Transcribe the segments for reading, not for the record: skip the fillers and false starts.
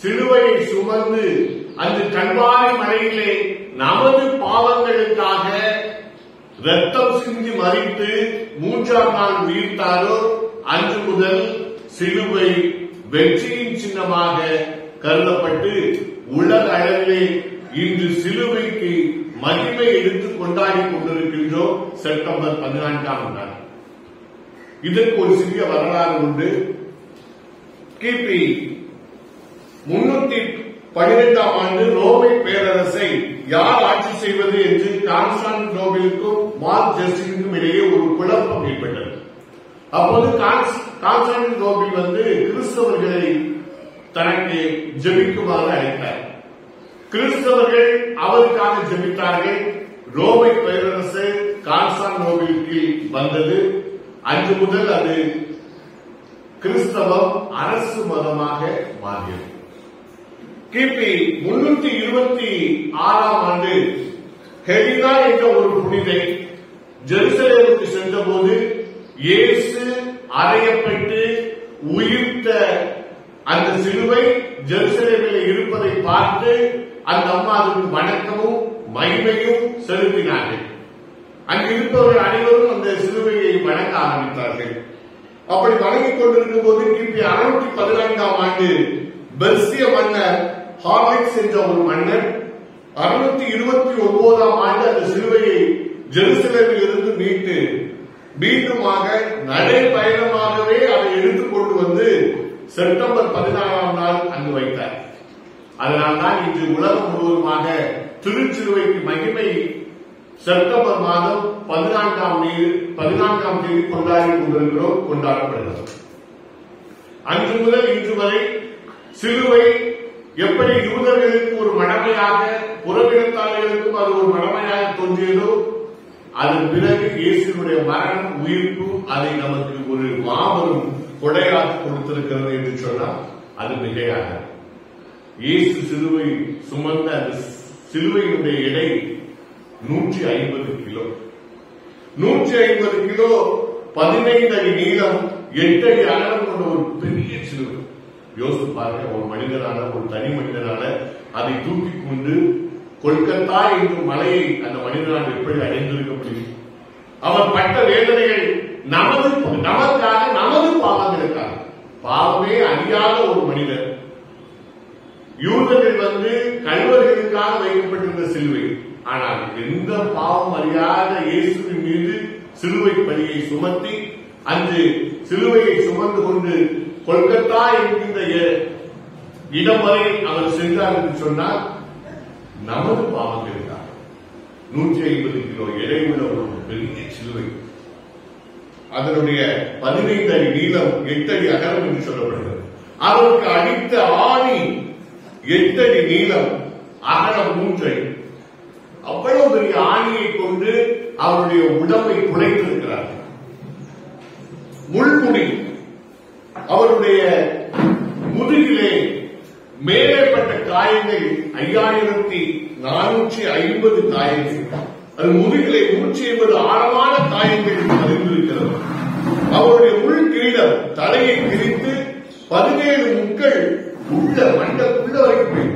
சிலுவையை சுமந்து அந்த கல்வாரி மலையிலே நமது பாவங்களுக்காக ரத்தம் சிந்தி மறித்து 3ஆம் நாள் உயிர்த்தாரோ அன்று முதல் சிலுவை வெற்றியின் சின்னமாக கருதப்பட்டு உலக அளவிலே இன்று சிலுவைக்கு மகிமை எடுத்து கொண்டாடி கொண்டிருக்கின்றோம். செப்டம்பர் 14ஆம் நாள். இதற்கு ஒரு சிறிய வரலாறு உண்டு. கிபி 312ஆம் ஆண்டு ரோமை பேரரசை யார் ஆட்சி செய்வது என்று கான்ஸ்டான்டினோபிளுக்கும் மார்க் ஜஸ்டினுக்கும் இடையே ஒரு குழப்பம் ஏற்பட்டது. அப்போது கான்ஸ்டான்டினோபிள் கிறிஸ்தவர்களை தனக்கு ஜெபிக்குமாறு அழைத்தார். கிறிஸ்தவர்கள் அவருக்காக ஜெபித்தார்கள். ரோமை பேரரசு கான்ஸ்டான்டினோபிளுக்கு வந்தது. அன்று முதல் அது கிறிஸ்தவம் அரசு மதமாக மாறியது. கிபி 326ஆம் ஆண்டு ஹெலினா என்ற ஒரு புனிதை ஜெருசலேமுக்கு சென்றபோது இயேசு அறையப்பட்டு உயிர்த்த அந்த சிலுவை ஜெருசலேமில் இருப்பதை பார்த்து அந்த அம்மா அதுக்கு வணக்கமும் மகிமையும் செலுத்தினார்கள். அங்கு இருப்பவர்கள் அனைவரும் அந்த சிலுவையை வணங்க ஆரம்பித்தார்கள். அப்படி வணங்கிக் கொண்டிருக்கும் போது கிபி 614ஆம் ஆண்டு பெர்சிய மன்னர் ஹார்லிக்ஸ் என்ற ஒரு மன்னர் 629ஆம் ஆண்டு அந்த சிலுவையை ஜெருசலேமில் இருந்து மீட்டு மீண்டுமாக நடைபயணமாகவே அதை எடுத்துக்கொண்டு வந்து செப்டம்பர் 16ஆம் நாள் அங்கு வைத்தார். அதனால்தான் இன்று உலகம் முழுவதுமாக திருச்சிலுவைக்கு மகிமை செப்டம்பர் மாதம் 14ஆம் தேதி கொண்டாடப்படுகிறது. அன்று முதல் இன்று வரை சிலுவை எப்படி யூதர்களுக்கு ஒரு மடமையாக, புறவினத்தாளர்களுக்கும் அது ஒரு மடமையாக தோன்றியதோ, அதன் பிறகு இயேசுடைய மரணம், உயிர்ப்பு அதை நமக்கு ஒரு மாபெரும் கொடையாக கொடுத்திருக்கிறது என்று சொன்னால் அது மிகையாக. இயேசு சிலுவை சுமந்த அந்த சிலுவையினுடைய எடை 150 கிலோ. 150 கிலோ, 15 அடி நீளம், 8 அடி அகலம் கொண்ட ஒரு பெரிய சிலுவை. யோசித்து பாருங்க, ஒரு மனிதனால, ஒரு தனி மனிதனால அதை தூக்கி கொண்டு கொல்கத்தா என்னும் மலையை அந்த மனிதனால் எப்படி அடைந்திருக்க முடியும்? அவர் பட்ட வேதனைகள் நமக்காக, நமது பாவங்களுக்காக. பாவமே அறியாத ஒரு மனிதர். யூதர்கள் கல்வர்களுக்காக வைக்கப்பட்டிருந்த சிலுவை. ஆனால் எந்த பாவம் அறியாத இயேசுவின் மீது சிலுவை பலியை சுமத்தி அந்த சிலுவையை சுமந்து கொண்டு கொல்கத்தா என்கின்ற இடம் வரை அவர் சென்றார் என்று சொன்னால் நமது பாவங்களுக்காக 150 கிலோ எடை உள்ள ஒரு பெரிய சிலுவை. அதனுடைய 15 அடி நீளம், 8 அடி அகலம் என்று சொல்லப்படுகிறது. அவருக்கு அடித்த ஆணி 8 அடி நீளம், அகலம் 3 அடி. அவ்வளவு பெரிய ஆணியை கொண்டு அவருடைய உடம்பை குலைத்திருக்கிறார்கள். முள்முடி அவருடைய முதுகிலே மேலேப்பட்ட காயங்கள் 5450 காயங்கள். அது முதுகிலே 180 ஆழமான காயங்கள் அறிந்திருக்கிறது. அவருடைய உள் கிரீடம் தலையை பிரித்து 17 முட்கள் உள்ள மண்டக்குள்ள வரைக்கும்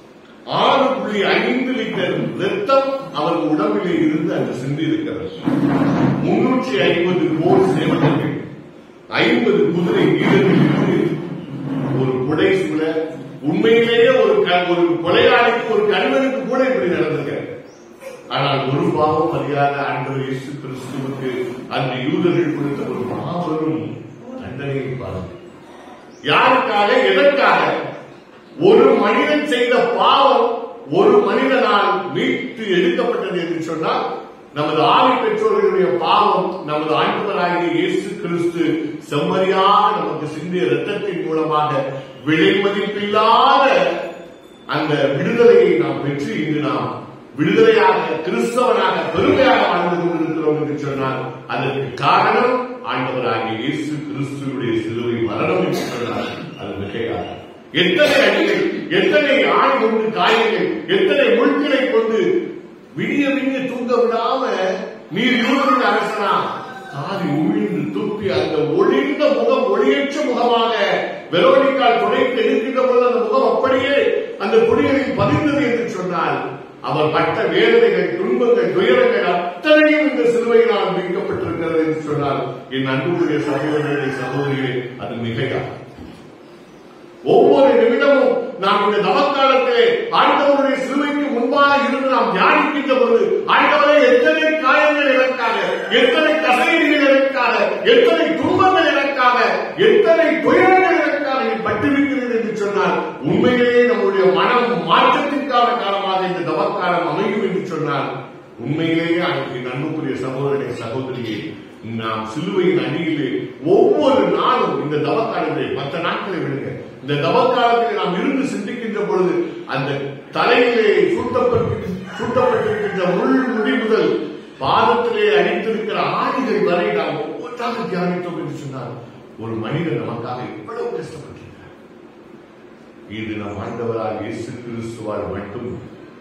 6.5 லிட்டர் ரத்தம் அவர் உடம்பிலே இருந்து அங்கு சிந்தி இருக்கிறது. 350 போர் சேவகர்கள், 50 குதிரை வீரர்கள், ஒரு குடை சூழ. உண்மையிலேயே ஒரு கொலையாளிக்கு, ஒரு கண்மனுக்கு கூட இப்படி நடந்திருக்கிறது. ஆனால் ஒரு பாவம் அறியாத ஆண்டவர் இயேசு கிறிஸ்துவுக்கு அந்த யூதர்கள் கொடுத்த ஒரு மாபெரும் தண்டனையை பாருங்கள். யாருக்காக, எதற்காக? ஒரு மனிதன் செய்த பாவம் ஒரு மனிதனால் மீட்டு எடுக்கப்பட்டது என்று சொன்னால் நமது ஆவி பெற்றோர்களுடைய பாவம் நமது ஆண்டவராகிய இயேசு கிறிஸ்து செம்மறியாக நமக்கு சிந்திய இரத்தத்தின் மூலமாக விலை மதிப்பில்லாத அந்த விடுதலையை நாம் பெற்று இன்று நாம் விடுதலையாக, கிறிஸ்தவனாக, பெருமையாக வாழ்ந்து கொண்டிருக்கிறோம் என்று சொன்னால் அதற்கு காரணம் ஆண்டவராகிய இயேசு கிறிஸ்துவுடைய சிலுவை மரணம் என்று சொன்னால் அது மிகையாக. எத்தனை அடிகள், எத்தனை ஆணி கொண்டு காயங்கள், எத்தனை முள்களை கொண்டு விடிய விடிய தூங்க விடாம நீர் யூதரின் அரசனா தாதி உழிந்து துப்பி அந்த ஒளிர்ந்த முகம் ஒளியற்ற முகமாக வெரோனிக்கால் துடைத்து எடுக்கின்ற போது அந்த முகம் அப்படி அந்த குடிகளில் பதிந்தது என்று சொன்னால் அவர் பட்ட வேதனைகள், துன்பங்கள், துயரங்கள் அத்தனையும் இந்த சிலுவையினால் மீட்கப்பட்டிருக்கிறது என்று சொன்னால் என் அன்புடைய சகோதரர்களே, சகோதரிகளே, அது மிகையாகும். ஒவ்வொரு நிமிடமும் நாம் இந்த நவக்காலத்திலே ஆண்டவருடைய சிலுவைக்கு முன்பாக இருந்து நாம் தியானிக்கின்ற பொழுது, ஆண்டவரே எத்தனை காயங்கள் எனக்காக, எத்தனை கசைகள் எனக்காக, எத்தனை துன்பங்கள் எனக்காக, எத்தனை துயரங்கள் எனக்காக நீ பட்டிருக்கிறது என்று சொன்னால் உண்மையிலேயே நம்முடைய மனம் மாற்றத்திற்கான காலமாக இந்த நவக்காலம் அமையும் என்று சொன்னால் உண்மையிலேயே அன்றைக்கு அன்புக்குரிய சகோதரனை, சகோதரியை நாம் சிலுவையின் அடியிலே ஒவ்வொரு நாளும் இந்த தவக்காலத்தை, மற்ற நாட்களை விடுங்க, இந்த தவக்காலத்தில் நாம் இருந்து சிந்திக்கின்ற பொழுது அந்த தலையிலே சூட்டப்பட்டிருக்கின்ற முள் முடி முதல் பாதத்திலே அணிந்திருக்கிற ஆணிகள் வரை நாம் ஒவ்வொன்றாக தியானித்தோம் என்று சொன்னால் ஒரு மனிதன் நமக்காக எவ்வளவு கஷ்டப்பட்டிருக்கிறார். இது நம் ஆண்டவரால் இயேசு கிறிஸ்துவால் மட்டும்.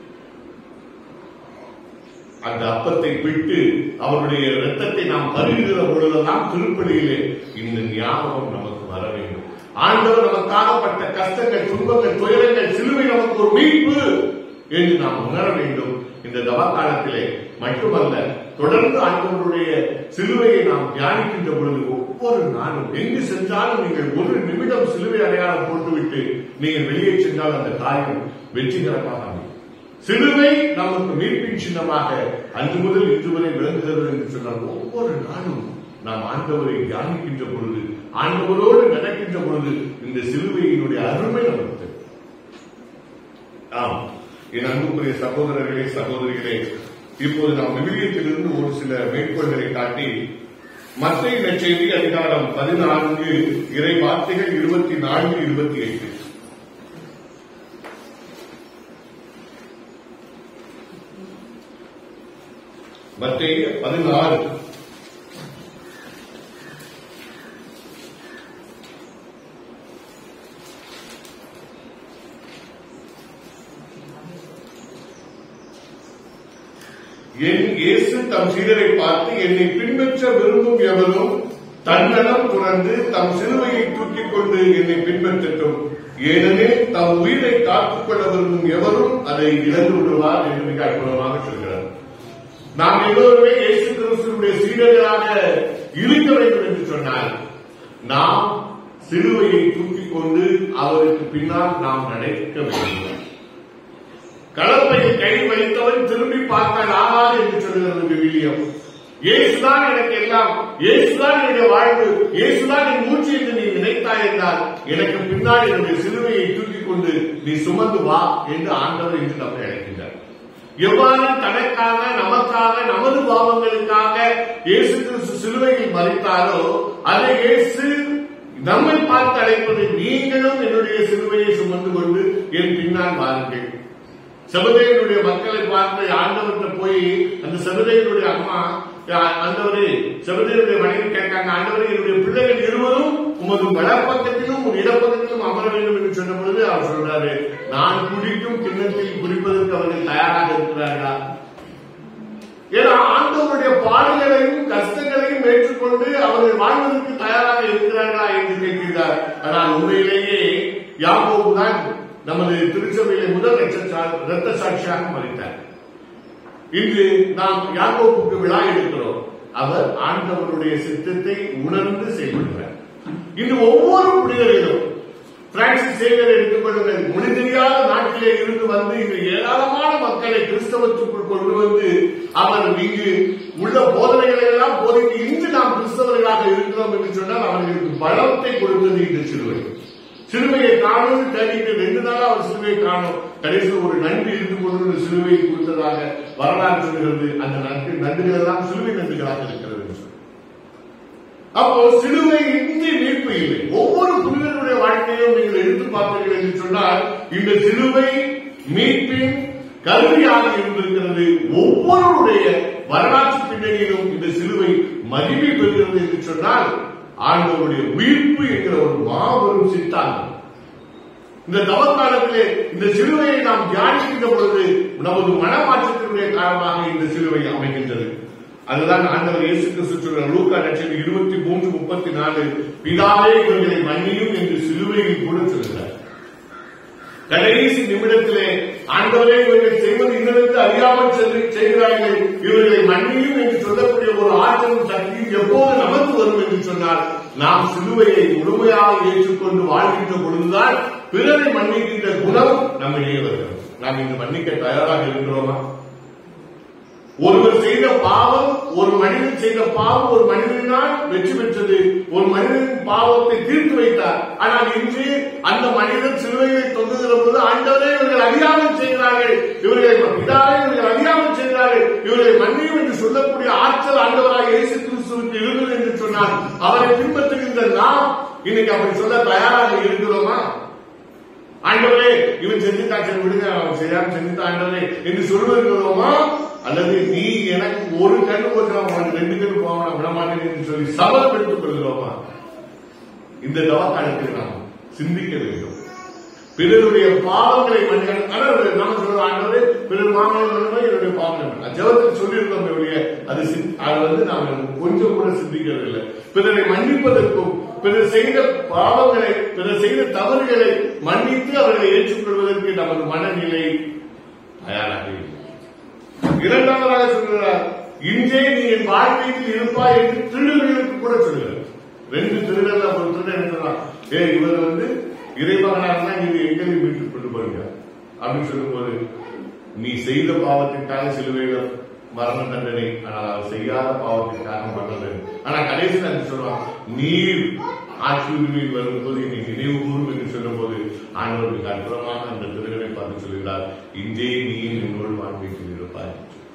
அந்த அப்பத்தை விட்டு அவருடைய இரத்தத்தை நாம் பருகிற பொழுதெல்லாம் திருப்பலியிலே இந்த ஞாபகம் நமக்கு வர வேண்டும். ஆண்டவர் நமக்காகப்பட்ட கஷ்டங்கள், துன்பங்கள், துயரங்கள், சிலுவை நமக்கு ஒரு மீட்பு என்று நாம் உணர வேண்டும். இந்த தவக்காலத்திலே மட்டுமல்ல, தொடர்ந்து ஆண்டவருடைய சிலுவையை நாம் தியானிக்கின்ற பொழுது ஒவ்வொரு நாளும் எங்கு சென்றாலும் நீங்கள் ஒரு நிமிடம் சிலுவை அடையாளம் போட்டுவிட்டு நீங்கள் வெளியே சென்றால் அந்த காரியம் வெற்றிகரமாக அமையும். சிலுவை நமக்கு மீட்பின் சின்னமாக அன்று முதல் இன்று வரை விளங்குகிறது என்று சொன்னால் ஒவ்வொரு நாளும் நாம் ஆண்டவரை தியானிக்கின்ற பொழுது, ஆண்டவரோடு நடக்கின்ற பொழுது இந்த சிலுவையினுடைய அருமை நமக்கு. ஆம், என் அன்புக்குரிய சகோதரர்களே, சகோதரிகளே, இப்போது நாம் விவிலியத்திலிருந்து ஒரு சில மேற்கோள்களை காட்டி மத்தேயு நற்செய்தி அதிகாரம் 14 இறை வார்த்தைகள் 24, 28. மத்தேயு 16 என் இயேசு தம் சீடரை பார்த்து, என்னை பின்பற்ற விரும்பும் எவரும் தன்னலம் துறந்து தம் சிலுவையை தூக்கிக் கொண்டு என்னை பின்பற்றட்டும். ஏனெனில் தம் உயிரை காத்துக் கொள்ள விரும்பும் எவரும் அதை இழந்து விடுவார் என்று மிக அற்புதமாக சொல்கிறார். நாம் எல்லோருமே இயேசு கிறிஸ்துவினுடைய சீடர்களாக இருக்க வேண்டும் என்று சொன்னால் நாம் சிலுவையை தூக்கிக் கொண்டு அவருக்கு பின்னால் நாம் நடக்க வேண்டும். கலப்பையில் கை வைத்தவன் திரும்பி பார்த்தால் ஆகாது என்று சொல்கிறது விவிலியம். இயேசுதான் எனக்கு எல்லாம், இயேசுதான் என்னுடைய வாழ்வு, இயேசுதான் என் மூச்சு என்று நீ நினைத்தாய் என்றால் எனக்கு பின்னால் என்னுடைய சிலுவையை தூக்கிக் கொண்டு நீ சுமந்து வா என்று ஆண்டவர் என்று நம்மை அழைக்கின்றார். எவ்வாறு தனக்காக, நமக்காக, நமது பாவங்களுக்காக இயேசு கிறிஸ்து சிலுவையில் மரித்தாரோ அதை இயேசு நம்மை பார்த்து அழைப்பது, நீங்களும் என்னுடைய சிலுவையை சுமந்து கொண்டு என் பின்னால் வாருங்கள். செபதேயுடைய மக்களை பார்த்து ஆண்டவர்கிட்ட போய் அந்த செபதேயுடைய அம்மா, ஆண்டவரே, செபதேயுடைய மனைவி கேட்காங்க, ஆண்டவரே என்னுடைய பிள்ளைகள் இருவரும் உமது வலப்பக்கத்திலும் ஒரு இடப்பக்கத்திலும் அமர வேண்டும் என்று சொன்ன பொழுது அவர் சொல்றாரு, நான் குடிக்கும் கிண்ணத்தில் குடிப்பதற்கு அவர்கள் தயாராக இருக்கிறார்களா? ஏன்னா ஆண்டவருடைய பாடுகளையும் கஷ்டங்களையும் ஏற்றுக்கொண்டு அவர்கள் வாழ்வதற்கு தயாராக இருக்கிறார்களா என்று கேட்கிறார். ஆனால் உண்மையிலேயே யாக்கோபு தான் நமது திருச்சபையிலே முதல் இரத்த சாட்சியாக மரித்தார். இன்று நாம் யாக்கோபுக்கு விழா எடுக்கிறோம். அவர் ஆண்டவருடைய சித்தத்தை உணர்ந்து செயல்படுகிறார். இன்று ஒவ்வொரு புனிதரிலும் பிரான்சிஸ் சேவியரை எடுத்துக்கொள்ளுங்கள். மொழி தெரியாத நாட்டிலே இருந்து வந்து இங்கு ஏராளமான மக்களை கிறிஸ்தவத்துக்குள் கொண்டு வந்து அவர் இங்கு உள்ள போதனைகளை எல்லாம் போதித்து இன்று நாம் கிறிஸ்தவர்களாக இருக்கிறோம் என்று சொன்னால் அவர்களுக்கு பலத்தை கொடுத்தது இந்த சிலுவை. சிலுவையை காணும் தேடிட்டு 2 நாளா அவர் சிலுவையை காணும். கடைசியில் ஒரு நன்றி இருந்து கொண்டு சிலுவையை கொடுத்ததாக வரலாறு சொல்கிறது. அந்த நன்றிகள் எல்லாம் சிலுவை நன்றிகளாக இருக்கிறது. அப்போ சிலுவை இன்றி மீட்பு இல்லை. ஒவ்வொரு புனிதனுடைய வாழ்க்கையும் நீங்கள் எடுத்து பார்த்தீர்கள் என்று சொன்னால் இந்த சிலுவை மீட்பின் கருவியாக இருந்திருக்கிறது. ஒவ்வொருடைய வரலாற்று பின்னணியிலும் இந்த சிலுவை மகிமை பெறுகிறது என்று சொன்னால் ஆண்டவருடைய உயிர்ப்பு என்கிற ஒரு மாபெரும் சித்தாந்தம். இந்த தவக்காலத்திலே இந்த சிலுவையை நாம் தியானிக்கின்ற பொழுது நமது மனமாற்றத்தினுடைய காரணமாக இந்த சிலுவை அமைகின்றது. அதுதான் ஆண்டவர் இயேசு கிறிஸ்து சொல்ற லூக்கா நற்செய்தி 23:34, பிதாவே இவர்களை மன்னியும் என்று சிலுவையில் கூட சொல்கிறார். கடைசி நிமிடத்திலே ஆண்டவரே இவர்கள் செய்வது இன்னதற்கு அறியாமல் செய்கிறார்கள், இவர்களை மன்னியும் என்று சொல்லக்கூடிய ஒரு ஆற்றலும் சக்தியும் எப்போது நமக்கு வரும் என்று சொன்னால், நாம் சிலுவையை முழுமையாக ஏற்றுக்கொண்டு வாழ்கின்ற பொழுதுதான் பிறரை மன்னிக்கின்ற குணம் நம்மிடையே வருகிறது. நாம் இன்று மன்னிக்க தயாராக இருக்கிறோமா? ஒருவர் செய்த பாவம், ஒரு மனிதன் செய்த பாவம் ஒரு மனிதனால் வெற்றி பெற்றது, ஒரு மனிதனின் பாவத்தை தீர்த்து வைத்தார். ஆனால் இன்று அந்த மனிதன் சிலுவையை தொங்குகிற போது, ஆண்டவரே இவர்கள் அறியாமல் செய்கிறார்கள், இவர்களை பிதாவே இவர்கள் அறியாமல் செய்கிறார்கள், இவர்களை மன்னியும் என்று சொல்லக்கூடிய ஆற்றல் ஆண்டவராக இயேசு கிறிஸ்துவுக்கு இருந்தது என்று சொன்னால், அவரை பின்பற்றுகின்ற நாம் இன்னைக்கு அப்படி சொல்ல தயாராக இருக்கிறோமா? ஆண்டவரே இவன் செஞ்சுட்டா, சரி விடுங்க, அவன் சரியாக செஞ்சுட்டா ஆண்டவரே என்று சொல்லுகிறோமா? அல்லது நீ எனக்கு ஒரு கண்ணு போச்சுனா ரெண்டு கண்ணு போக விடமாட்டேன் என்று சொல்லி சபதம் எடுத்துக் கொள்கிறோமா? இந்த தவக்காலத்தில் நாம் சிந்திக்க வேண்டும். பிறருடைய பாவங்களை மன்னிக்க நம்ம சொல்ற ஆண்டவரே பிறர் மாமல்ல என்னுடைய பாவங்கள் ஜெபத்தில் சொல்லியிருந்தோம். அது நாம் கொஞ்சம் கூட சிந்திக்கிறதில்லை. பிறரை மன்னிப்பதற்கும் பிறர் செய்த பாவங்களை, பிறர் செய்த தவறுகளை மன்னித்து அவர்களை ஏற்றுக்கொள்வதற்கு நமது மனநிலை தயாராக இல்லை. இரண்டாவதாக சொல்கிறார், இன்றே நீ என் வாழ்க்கையில் இருப்பாய் என்று திருடர்களுக்கு கூட சொல்கிறார். ரெண்டு திருடர்கள் ஒரு திருடன் என்னதான், இவர் இறைமகனா இருந்தா நீங்க எங்கேயும் வீட்டுக்கு கொண்டு போறீங்க அப்படின்னு சொல்லும் போது, நீ செய்த பாவத்திற்காக சிலுவையில மரண தண்டனை, ஆனால் அவர் செய்யாத பாவத்திற்காக மரண தண்டனை. ஆனா கடைசியில் அது சொல்லுவான், நீர் ஆட்சி உரிமையில் வரும்போது நீ நினைவு கூறும் என்று சொல்லும் போது ஆண்டவருக்கு அற்புதமாக அந்த திருடனை பார்த்து சொல்கிறார், இன்றே நீ என்னோடு வாழ்க்கையில் இருப்பாய்.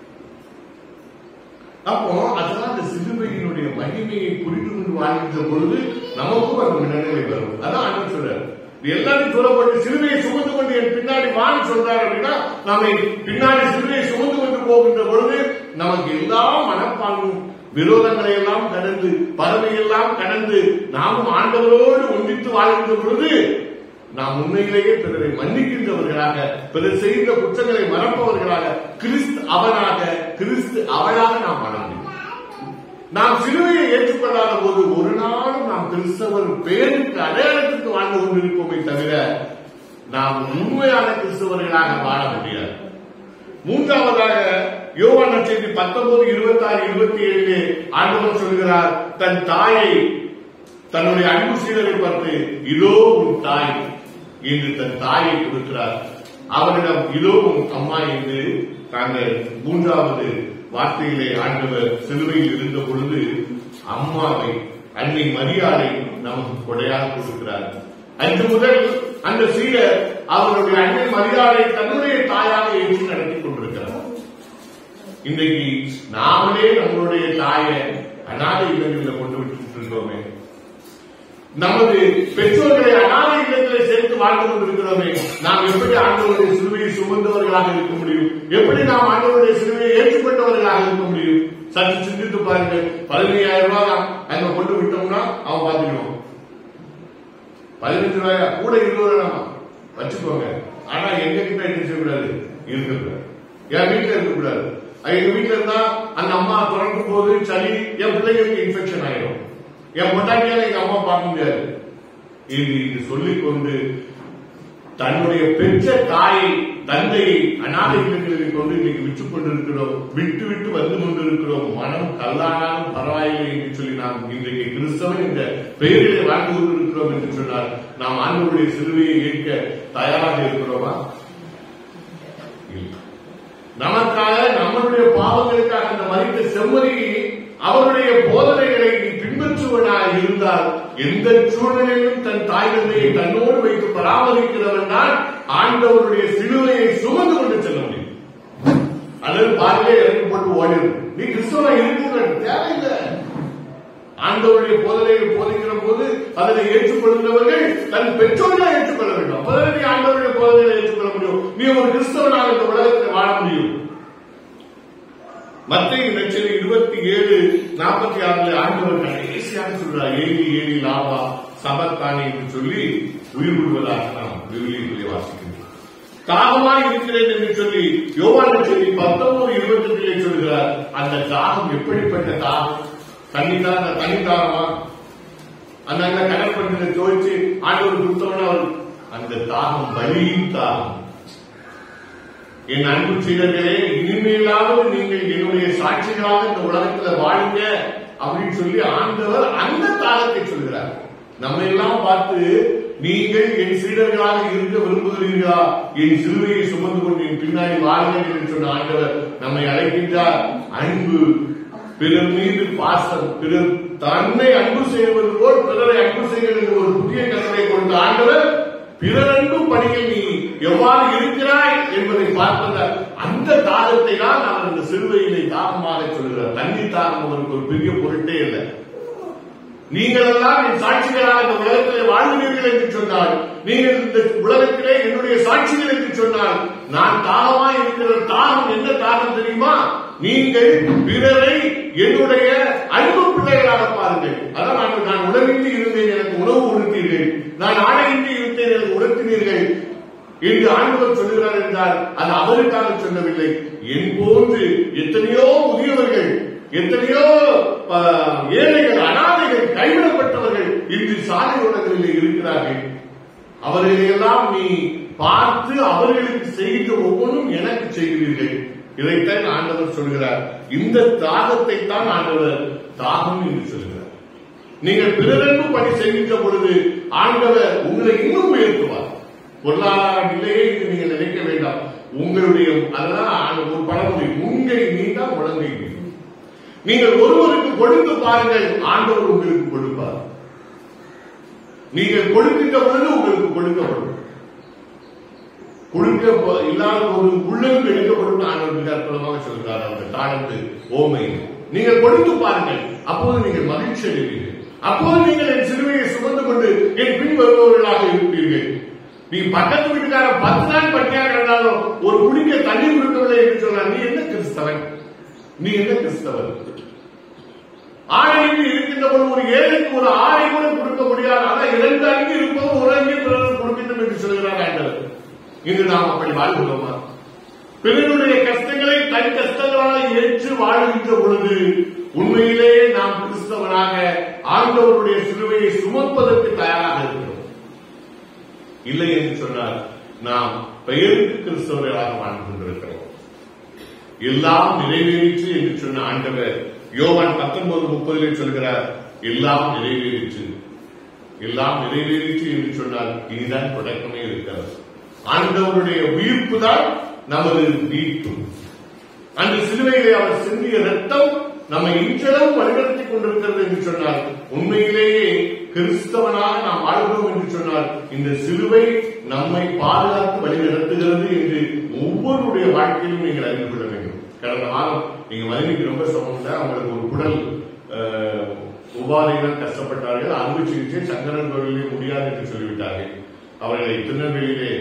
அப்போ அதெல்லாம் அந்த சிலுவையினுடைய மகிமையை புரிந்து கொண்டு வாழ்கின்ற பொழுது நமக்கும் அந்த நினைவை வரும். அதான் ஆண்டவர் சொல்றாரு, எல்லாரும் சொல்லப்பட்டு சிலுவையை சுமந்து கொண்டு என் பின்னாடி வான்னு சொல்றாரு அப்படின்னா, நாம பின்னாடி சிலுவையை சுமந்து கொண்டு போகின்ற பொழுது நமக்கு எல்லா மனப்பாங்கும் விரோதங்களை எல்லாம் கடந்து, பறவையெல்லாம் கடந்து நாமும் ஆண்டவரோடு ஒன்றித்து வாழ்கின்ற பொழுது நாம் உண்மையிலேயே பிறரை மன்னிக்கின்றவர்களாக, பிறர் செய்த குற்றங்களை மறப்பவர்களாக, கிறிஸ்து அவனாக கிறிஸ்து அவனாக நாம் வாழ முடியும். நாம் சிலுவையை ஏற்றுக்கொள்ளாத போது ஒரு நாளும் நாம் கிறிஸ்தவர் பேருக்கு அடையாளத்துக்கு வாழ்ந்து கொண்டிருப்போமே தவிர நாம் உண்மையான கிறிஸ்தவர்களாக வாழ முடியாது. மூன்றாவதாக யோவான் நற்செய்தி 19:26-27 ஆண்டவர் சொல்கிறார், தன் தாயை தன்னுடைய அன்பு சீடரை பார்த்து, இதோ உன் தாய் என்று தன் தாயை கொடுக்கிறார். அவரிடம் இதோ உன் அம்மா என்று நாங்கள் மூன்றாவது வார்த்தையிலே ஆண்டவர் சிலுவையில் இருந்த பொழுது அம்மாவை, அன்னை மரியாதை நமக்கு கொடையாக கொடுக்கிறார். அன்று முதல் அந்த சீடர் அவருடைய அன்னை மரியாதை தன்னுடைய தாயாக ஏற்று நடத்தி கொண்டிருக்கிறார். இன்றைக்கு நாமளே நம்மளுடைய தாயை அநாதை இல்லங்களில் கொண்டு விட்டு இருக்கோமே, நமது பெற்றோர்களை அநாதை இல்லத்தில் சேர்த்து வாழ்ந்து கொண்டிருக்கிறோமே, நாம் எப்படி ஆண்டவருடைய சிலுவையை சுமந்தவர்களாக இருக்க முடியும்? எப்படி நாம் ஆண்டவருடைய சிலுவையை ஏற்றுக்கொண்டவர்களாக இருக்க முடியும்? சற்று சிந்தித்து பாருங்க. 15,000 ரூபாய் அங்க கொண்டு விட்டோம்னா அவன் பாத்துக்கணும். 15 ரூபாயா கூட 20 ரூபாய் வச்சுக்கோங்க. ஆனா எங்க கிட்ட என்ன செய்யக்கூடாது, இருக்கக்கூடாது. என் வீட்டுல இருக்கக்கூடாது. எங்க வீட்டுல இருந்தா அந்த அம்மா தொடர்ந்து போது சளி, என் பிள்ளைங்களுக்கு இன்ஃபெக்ஷன் ஆயிடும். என் பொட்டாட்டியால எங்க அம்மா பார்க்க முடியாது இது சொல்லிக்கொண்டு தன்னுடைய பெற்ற தாயை, தந்தையை அநாதை இல்லங்களில் கொண்டு இன்னைக்கு விட்டுக் கொண்டிருக்கிறோம், விட்டு விட்டு வந்து கொண்டிருக்கிறோம். மனம் கல்லானாலும் பரவாயில்லை என்று சொல்லி நாம் இன்றைக்கு கிறிஸ்தவன் என்ற பெயரிலே வாழ்ந்து கொண்டிருக்கிறோம் என்று சொன்னால் நாம் ஆண்டவருடைய சிலுவையை ஏற்க தயாராக இருக்கிறோமா? நமக்காக, நம்மளுடைய பாவங்களுக்காக அந்த மரித்த செம்மறியை அவருடைய போதனைகளை நீ பின்பற்றுவனாக இருந்தால் எந்த சூழ்நிலையிலும் தன் தாய் தந்தையை தன்னோடு வைத்து பராமரிக்கிறவன் தான் ஆண்டவருடைய சிலுவையை சுமந்து கொண்டு செல்ல முடியும். அல்லது பாதிலே இறங்கி போட்டு ஓடிடும். நீ கிறிஸ்தவன் இருக்கிற தேவையில்லை. ஆண்டவருடைய போதனையை போதிக்கிற போது அதனை ஏற்றுக்கொள்கிறவர்கள் தன் பெற்றோர்களை ஏற்றுக்கொள்ள வேண்டும். அப்பதான் நீ ஆண்டவருடைய போதனைகளை ஏற்றுக்கொள்ள முடியும். நீ ஒரு கிறிஸ்தவனாக இந்த உலகத்தில் வாழ முடியும். மத்தேயு நற்செய்தி 27:46 ஆண்டவர் கடைசியாக சொல்றார், ஏலி ஏலி லாமா சபத்தானி என்று சொல்லி உயிர் விடுவதாக நாம் விவிலியத்திலே வாசிக்கின்றோம். தாகமாய் இருக்கிறேன் என்று சொல்லி யோவான் நற்செய்தி 19:28 சொல்கிறார். அந்த தாகம் எப்படிப்பட்ட தாகம்? தண்ணி தாகமா? அந்த கடற்பட்டில துவைச்சு ஆண்டவர் கொடுத்தவன அவர் அந்த தாகம் பலியின் தாகம். என் அன்பு சீடர்களே, இனிமேலாவது நீங்கள் என்னுடைய சாட்சிகளாக இந்த உலகத்துல வாழுங்க அப்படின்னு சொல்லி ஆண்டவர் அந்த தாகத்தை சொல்கிறார். நம்ம எல்லாம் பார்த்து நீங்கள் என் சீடர்களாக இருக்க விரும்புகிறீர்களா, என் சிலுவையை சுமந்து கொண்டு என் பின்னாடி வாருங்கள் என்று சொன்ன ஆண்டவர் நம்மை அழைக்கின்றார். அன்பு, பிறர் மீது பாசம், பிறர் தன்னை அன்பு செய்வது போல் பிறரை அன்பு செய்வது என்று ஒரு புதிய கருத்தை கொடுத்த ஆண்டவர் பிறர் அன்பு பணியில் நீ எவ்வாறு இருக்கிறாய் என்பதை பார்ப்பதால் அந்த தாகத்தை தான் அவர் இந்த சிலுவையிலே தாகமாக சொல்கிறார். தண்ணீர் தாகம் அவருக்கு ஒரு பெரிய பொருட்டே இல்லை. நீங்கள் எல்லாம் என் சாட்சிகளாக இந்த உலகத்திலே வாழ்கிறீர்கள் என்று சொன்னால், நீங்கள் இந்த உலகத்திலே என்னுடைய சாட்சிகள் என்று சொன்னால், நான் தாகமாய் இருக்கிற தாகம் என்ன தாகம் தெரியுமா? நீங்கள் பிறரை என்னுடைய அன்பு பிள்ளைகளாக பாருங்கள். அதான் நான் உணவின்றி இருந்தேன், எனக்கு உணவு கொடுத்தீர்கள், நான் ஆடையின்றி இருந்தேன், எனக்கு உணர்த்தினீர்கள் என்று ஆண்டவர் சொல்லுகிறார் என்றால் அது அவருக்காக சொல்லவில்லை. என் போன்று எத்தனையோ முதியவர்கள், எத்தனையோ ஏழைகள், அனாதைகள், கைவிடப்பட்டவர்கள் இன்று சாலையோரங்களில் இருக்கிறார்கள். அவர்களையெல்லாம் நீ பார்த்து அவர்களுக்கு செய்கின்ற ஒவ்வொன்றும் எனக்கு செய்கிறீர்கள். இதைத்தான் ஆண்டவர் சொல்கிறார். இந்த தாகத்தை தான் ஆண்டவர் தாகம் என்று சொல்கிறார். நீங்கள் பிறரன்பு பணி செய்கின்ற பொழுது ஆண்டவர் உங்களை இன்னும் உயர்த்துவார். பொருளாதார நிலையை நீங்கள் நினைக்க வேண்டாம். உங்களுடைய அதெல்லாம் ஒரு பழமொழி, உங்கை நீதான் முழங்கை. நீங்கள் ஒருவருக்கு கொடுத்து பாருங்கள், ஆண்டவர் உங்களுக்கு கொடுப்பார். நீங்கள் கொடுக்கின்ற பொழுது உங்களுக்கு கொடுக்கப்படும். கொடுக்க இல்லாத ஒரு உள்ளம் எடுக்கப்படும் ஆண்டவர் மிக அற்புதமாக சொல்கிறார். அந்த தாளத்து ஓமை நீங்கள் கொடுத்து பாருங்கள், அப்போது நீங்கள் மகிழ்ச்சி அடைவீர்கள். அப்போது நீங்கள் என் சிலுவையை சுமந்து கொண்டு என் பின் வருபவர்களாக இருப்பீர்கள். நீ பக்கத்து வீட்டுக்கார 10 நாள் பட்டியாக இருந்தாலும் ஒரு குடிக்க தண்ணி கொடுக்கவில்லை என்று சொன்னால் நீ என்ன கிறிஸ்தவன்? நீ என்ன கிறிஸ்தவன்? ஆடையில் இருக்கின்ற ஒரு ஏழைக்கு ஒரு ஆடை கூட கொடுக்க முடியாது. ஆனால் 2 அங்கி இருப்பதும் ஒரு அங்கி பிறகு கொடுக்கின்றோம் என்று சொல்கிறார் ஆண்டவர். இன்று நாம் அப்படி வாழ்கிறோமா? பிறருடைய கஷ்டங்களை தன் கஷ்டங்களாக ஏற்று வாழ்கின்ற பொழுது உண்மையிலே நாம் கிறிஸ்தவனாக ஆண்டவருடைய சிலுவையை சுமப்பதற்கு தயாராக இருக்கிறோம். இல்லை என்று சொன்னால் நாம் பெயருக்கு கிறிஸ்தவர்களாக வாழ்ந்து கொண்டிருக்கிறோம். எல்லாம் நிறைவேறிற்று என்று சொன்ன ஆண்டவர் யோவான் 19:30 சொல்கிறார், எல்லாம் நிறைவேறிற்று. எல்லாம் நிறைவேறிற்று என்று சொன்னால் இனிதான் தொடக்கமே இருக்கிறது. ஆண்டவருடைய உயிர்ப்பு தான் நமது மீட்பு. அந்த சிலுவையிலே அவர் சிந்திய ரத்தம் நம்மை இன்றளவு வழிநடத்திக் கொண்டிருக்கிறது என்று சொன்னால், உண்மையிலேயே கிறிஸ்தவனாக நாம் வாழ்கிறோம் என்று சொன்னால் இந்த சிலுவை நம்மை பாதுகாத்து வழிநடத்துகிறது என்று ஒவ்வொருடைய வாழ்க்கையிலும் நீங்கள் அறிந்து கொள்ள வேண்டும். கடந்த வாரம் நீங்க மனைவிக்கு ரொம்ப சொன்னீங்க, அவங்களுக்கு ஒரு குடல் உபாதைகள் கஷ்டப்பட்டார்கள். அறுவை சிகிச்சை சங்கரன் கோவிலே முடியாது என்று சொல்லிவிட்டார்கள். அவர்களை திருநெல்வேலியிலே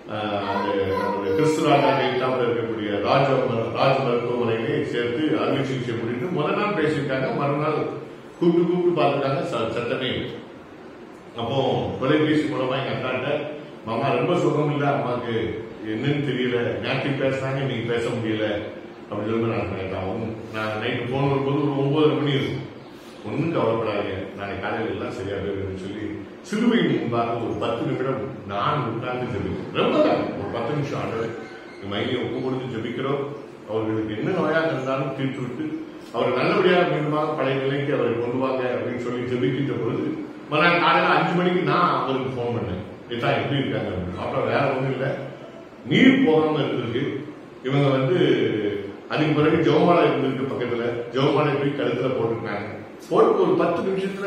கிறிஸ்துராஜா இருக்கக்கூடிய ராஜ மருத்துவமனையிலே சேர்த்து அறுவை சிகிச்சை முடித்து முதல் நாள் பேசியிருக்காங்க, மறுநாள் கூப்பிட்டு பார்த்துட்டாங்க, சத்தமே. அப்போ தொலைபேசி மூலமா எங்க அக்காட்ட, மாமா ரொம்ப சுகம் இல்ல, அம்மாக்கு என்னன்னு தெரியல, நேற்று பேசுறாங்க நீங்க பேச முடியல அப்படின்னு சொல்லி நான் நினைக்கிறேன். நான் நைட்டு போன் வரும்போது ஒரு 9 மணி இருக்கும். ஒன்னும் கவலைப்படாதீங்க, நாளைக்கு காலையில் எல்லாம் சரியா போயிருன்னு சொல்லி சிலுவை முன்பாக ஒரு 10 நிமிடம் நான் உட்கார்ந்து ஜெபிக்கிறேன். ரொம்ப ஒரு 10 நிமிஷம் ஆண்டவர் மையை ஒப்பு கொடுத்து ஜெபிக்கிறோம். அவர்களுக்கு என்ன நோயாக இருந்தாலும் தீர்த்து விட்டு அவர் நல்லபடியாக மீண்டுமாக பழைய நிலைக்கு அவரை கொண்டு வாங்க அப்படின்னு சொல்லி ஜெபிக்கின்ற பொழுது மறுநாள் காலையில் 5 மணிக்கு நான் அவருக்கு போன் பண்ணேன், ஏதா எப்படி இருக்காங்க. அப்புறம் வேற ஒண்ணும் இல்லை, நீர் போகாம இருக்கு. இவங்க அதுக்கு பிறகு ஜெவமாலை இருந்திருக்கு பக்கத்துல, ஜெவமாலை போய் கழுத்துல போட்டுருக்காங்க. போட்டு ஒரு 10 நிமிஷத்துல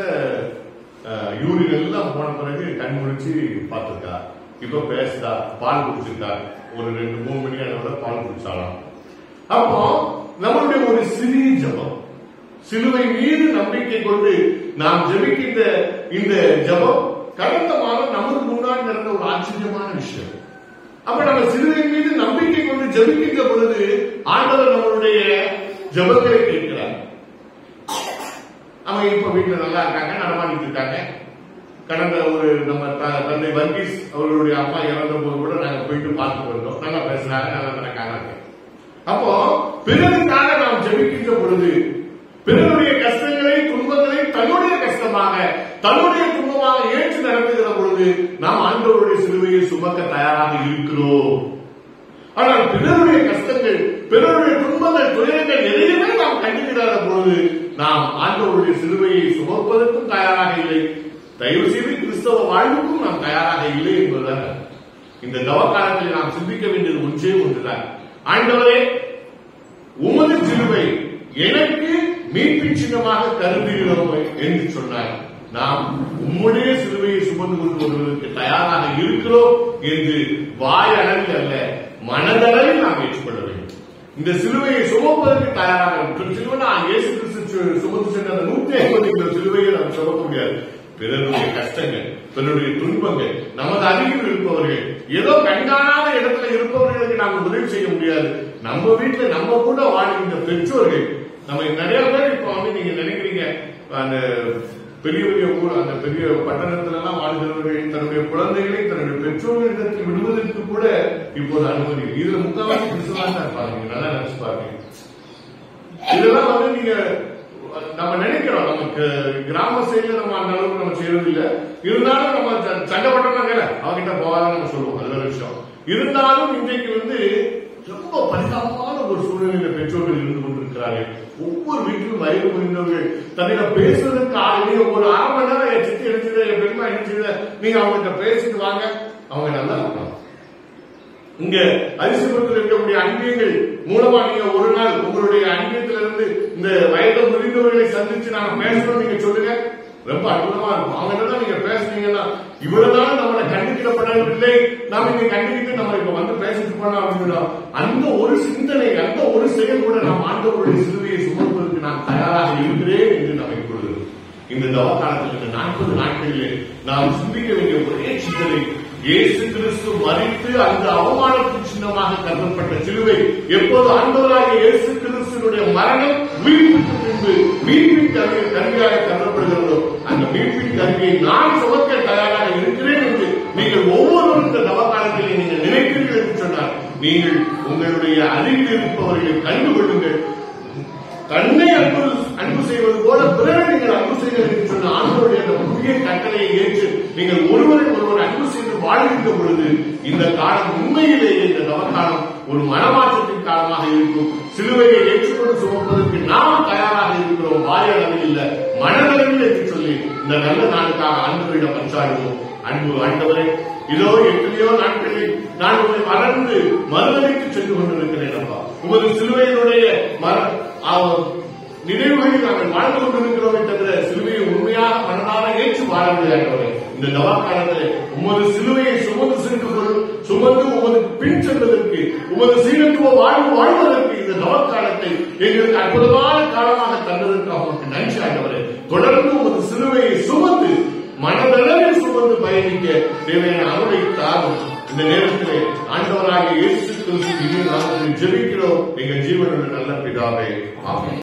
யூரின் எல்லாம் போன பிறகு கண் முடிச்சு பார்த்துருக்கா, இப்ப பேசுதா, பால் குடிச்சிருக்கா. ஒரு 2-3 மணி அளவுல பால் குடிச்சாலாம். அப்போ நம்மளுடைய ஒரு சிறிய ஜபம், சிலுவை மீது நம்பிக்கை கொண்டு நாம் ஜெபிக்கின்ற இந்த ஜபம் கடந்த மாதம் நமக்கு முன்னாடி நடந்த ஒரு ஆச்சரியமான விஷயம். அப்ப நம்ம சிலுவை மீது நம்பிக்கை கொண்டு ஜெபிக்கின்ற பொழுது ஆண்டவர் நம்மளுடைய ஜபங்களை கேட்கிறார். அவங்க இப்ப வீட்டுல நல்லா இருக்காங்க, நடமாடிட்டு இருக்காங்க. கடந்த ஒரு நம்ம தந்தை வர்கீஸ் அவர்களுடைய அம்மா இறந்த போது கூட நாங்க போயிட்டு பார்த்து வந்தோம். நல்லா பேசுறாங்க, நல்லா தனக்காக. அப்போ பிறருக்காக நாம் ஜெபிக்கின்ற பொழுது பிறருடைய கஷ்டங்களை துன்பங்களை தன்னுடைய கஷ்டமாக தன்னுடைய துன்பமாக ஏற்று நடத்துகிற பொழுது பொழுது நாம் ஆண்டவருடைய சிலுவையை சுமக்க தயாராக இருக்கிறோம். ஆனால் பிறருடைய கஷ்டங்கள், பிறருடைய துன்பங்கள், துயரங்கள் எதையுமே நாம் கண்டுகிறாத பொழுது நாம் ஆண்டவருடைய சிலுவையை சுமப்பதற்கும் தயாராக இல்லை. தயவு செய்து கிறிஸ்தவ வாழ்வுக்கும் நாம் தயாராக இல்லை என்பதுதான் இந்த தவக்காலத்தில் நாம் சிந்திக்க வேண்டியது ஒன்றே ஒன்றுதான். ஆண்டவரே, உமது சிலுவை எனக்கு மீட்பின் சின்னமாக கருதுகிறோம் என்று சொன்னார். நாம் உம்முடைய சிலுவையை சுமந்து கொண்டு வருவதற்கு தயாராக இருக்கிறோம் என்று வாயளவில் அல்ல, மனதளவில் நாம் ஏற்றுக்கொள்ள வேண்டும். இந்த சிலுவையை சுமப்பதற்கு தயாராக இயேசு கிறிஸ்து சுமந்து சென்ற 150 சிலுவையை நாம் சுமக்க முடியாது. பிறருடைய கஷ்டங்கள், பிறருடைய துன்பங்கள், நமது அருகில் இருப்பவர்கள், ஏதோ கண்காணாத இடத்துல இருப்பவர்களுக்கு நாம் உதவி செய்ய முடியாது. நம்ம வீட்டுல நம்ம கூட வாழ்கின்ற பெற்றோர்கள், நம்ம நிறைய பேர் இப்ப நீங்க நினைக்கிறீங்க அந்த பெரிய பெரிய ஊர், அந்த பெரிய பட்டணத்துல எல்லாம் வாழ்கிறவர்கள் தன்னுடைய குழந்தைகளை தன்னுடைய பெற்றோர்களிடத்தில் விடுவதற்கு கூட இப்போது அனுமதி. இதுல முக்கால்வாசி கிறிஸ்தவர்களா தான் இருப்பாங்க. நல்லா நினைச்சு பாருங்க. இதெல்லாம் நீங்க நம்ம நினைக்கிறோம், நமக்கு கிராம சைடுல நம்ம அந்த அளவுக்கு நம்ம செய்யறது இல்லை. இருந்தாலும் நம்ம சண்டை பட்டோம்னா அவங்கிட்ட போகாத நம்ம சொல்லுவோம், அது ஒரு விஷயம். இருந்தாலும் இன்றைக்கு ரொம்ப பரிதாபமான ஒரு சூழ்நிலையில பெற்றோர்கள் இருந்து கொண்டிருக்கிறார்கள். ஒவ்வொரு வீட்டிலும் வயது முடிந்தவர்கள் தன்னிடம் பேசுவதற்கு ஆளுநர் ஒரு 1/2 மணி நேரம் என் சித்தி எழுந்தது, என் பெருமா எழுந்தது, நீங்க அவங்ககிட்ட பேசிட்டு வாங்க, அவங்க நல்லா இருப்பாங்க. இங்க அதிசயத்தில் இருக்கக்கூடிய அன்பியங்கள் மூலமா நீங்க ஒரு நாள் உங்களுடைய அன்பியத்திலிருந்து இந்த வயது முடிந்தவர்களை சந்திச்சு நாங்க பேசணும் நீங்க சொல்லுங்க, ரொம்ப அற்புதமா இருக்கும். அவங்க நீங்க பேசுனீங்கன்னா இவ்வளவு நாள் நம்மளை கண்டிக்கப்படவில்லை, நாம இங்க கண்டிக்கிட்டு நம்ம இப்ப பேசிட்டு போனா அப்படின்னா அந்த ஒரு சிந்தனை, அந்த ஒரு செயல் கூட நாம் ஆண்டவருடைய சிலுவையை சுமப்பதற்கு நான் தயாராக இருக்கிறேன் என்று நம்ம இப்பொழுது இந்த தவக்காலத்தில் இந்த 40 நாட்களிலே நாம் சிந்திக்க வேண்டிய ஒரே சிந்தனை, இயேசு கிறிஸ்து மரித்து அந்த அவமானத்தின் சின்னமாக கருதப்பட்ட சிலுவை எப்போது ஆண்டவராகிய இயேசு கிறிஸ்துவினுடைய மரணம் உயிர்ப்புக்கு பின்பு மீட்பின் கருவியாக கருதப்படுகிறதோ அந்த மீட்பின் கருவியை நான் சுமக்க தயாராக இருக்கிறேன் என்று நீங்கள் ஒவ்வொருவரும் இந்த தவக்காலத்தில் நீங்கள் நினைப்பீர்கள் என்று சொன்னார். நீங்கள் உங்களுடைய அருகில் இருப்பவர்களை கண்டுகொள்ளுங்கள். தன்னை அன்பு செய்வது போல பிறரை நீங்கள் அன்பு செய்வது என்று சொன்ன ஆண்டவருடைய அந்த புதிய கட்டளையை ஏற்று நீங்கள் ஒருவரை ஒருவர் அன்பு செய்து வாழ்கின்ற பொழுது இந்த காலம் உண்மையிலேயே இந்த நவகாலம் ஒரு மனமாற்றத்தின் காலமாக இருக்கும். சிலுவையை ஏற்றுக்கொண்டு சுமப்பதற்கு நாம் தயாராக இருக்கிறோம், வாயளவில் இல்ல மனதளவில் என்று சொல்லி இந்த நல்ல நாளுக்காக ஆண்டவரிடம் பஞ்சாடுவோம். அன்பு ஆண்டவரே, இதோ எத்தனையோ நாட்களில் நான் உங்களை மறந்து மறுதலைக்கு சென்று கொண்டிருக்கிறேன். அப்பா, உமது சிலுவையினுடைய நினைவுகளில் நாங்கள் வாழ்ந்து கொண்டிருக்கிறோமே தவிர சிலுவையை உண்மையாக மனதார ஏற்று வாழவில்லை. இந்த நவகாலத்திலே உமது சிலுவையை சுமந்து சென்று சுமந்து உமது பின் செல்வதற்கு, உமது சீரத்துவ வாழ்வு வாழ்வதற்கு இந்த நவகாலத்தை எங்களுக்கு அற்புதமான காலமாக தந்ததற்கு அவருக்கு நன்றி ஆண்டவரே. தொடர்ந்து உமது சிலுவையை சுமந்து மனதளவில் சுமந்து பயணிக்க தேவையான அருளை தாரும். இந்த நேரத்திலே ஆண்டவராகிய இயேசு கிறிஸ்து நாமத்தில் ஜெபிக்கிறோம் எங்கள் ஜீவனுடைய நல்ல பிதாவே, ஆமென்.